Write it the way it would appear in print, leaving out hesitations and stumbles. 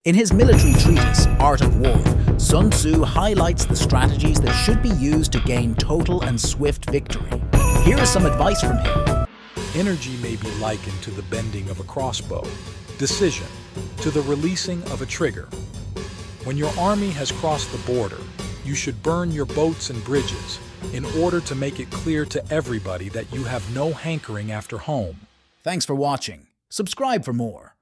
In his military treatise, Art of War, Sun Tzu highlights the strategies that should be used to gain total and swift victory. Here is some advice from him. Energy may be likened to the bending of a crossbow, decision to the releasing of a trigger. When your army has crossed the border, you should burn your boats and bridges in order to make it clear to everybody that you have no hankering after home. Thanks for watching. Subscribe for more.